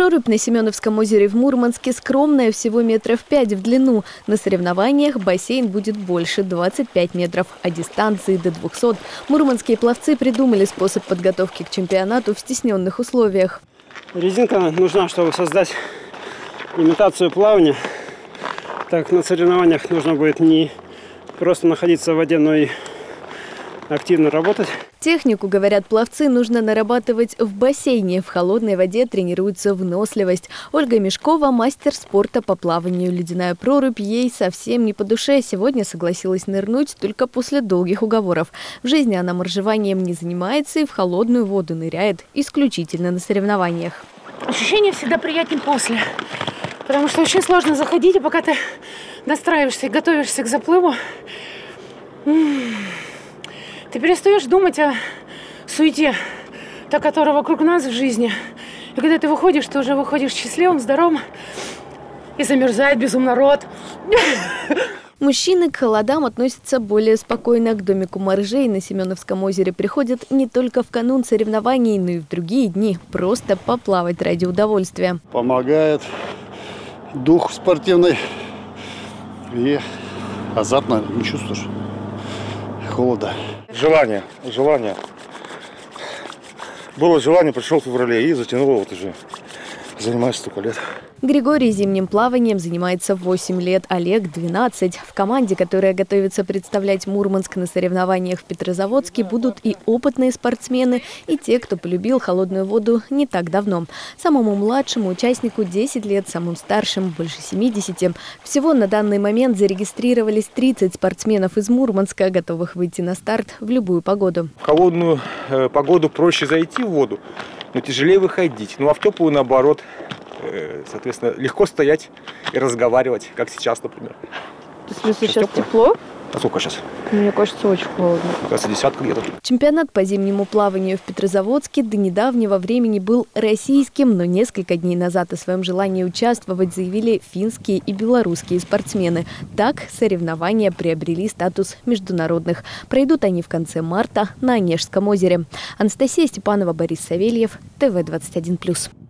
Прорубь на Семеновском озере в Мурманске скромная, всего метров 5 в длину. На соревнованиях бассейн будет больше – 25 метров, а дистанции до 200. Мурманские пловцы придумали способ подготовки к чемпионату в стесненных условиях. Резинка нужна, чтобы создать имитацию плавания. Так как на соревнованиях нужно будет не просто находиться в воде, но и активно работать. Технику, говорят пловцы, нужно нарабатывать в бассейне. В холодной воде тренируется выносливость. Ольга Мешкова – мастер спорта по плаванию. Ледяная прорубь ей совсем не по душе. Сегодня согласилась нырнуть только после долгих уговоров. В жизни она моржеванием не занимается и в холодную воду ныряет исключительно на соревнованиях. Ощущение всегда приятнее после. Потому что очень сложно заходить, а пока ты настраиваешься и готовишься к заплыву, ты перестаешь думать о суете, та, которая вокруг нас в жизни. И когда ты выходишь, ты уже выходишь счастливым, здоровым, и замерзает безумно рот. Мужчины к холодам относятся более спокойно. К домику моржей на Семеновском озере приходят не только в канун соревнований, но и в другие дни. Просто поплавать ради удовольствия. Помогает дух спортивный и азартно не чувствуешь холода. Желание. Было желание, пришел в феврале и затянуло, вот уже занимаюсь столько лет. Григорий зимним плаванием занимается 8 лет, Олег – 12. В команде, которая готовится представлять Мурманск на соревнованиях в Петрозаводске, будут и опытные спортсмены, и те, кто полюбил холодную воду не так давно. Самому младшему участнику 10 лет, самым старшим больше 70. Всего на данный момент зарегистрировались 30 спортсменов из Мурманска, готовых выйти на старт в любую погоду. В холодную погоду проще зайти в воду, но тяжелее выходить. Ну а в теплую наоборот. Соответственно, легко стоять и разговаривать, как сейчас, например. В смысле, сейчас тепло? А сколько сейчас? Мне кажется, очень холодно. Кажется, десятка где-то. Чемпионат по зимнему плаванию в Петрозаводске до недавнего времени был российским, но несколько дней назад о своем желании участвовать заявили финские и белорусские спортсмены. Так соревнования приобрели статус международных. Пройдут они в конце марта на Онежском озере. Анастасия Степанова, Борис Савельев, ТВ 21+.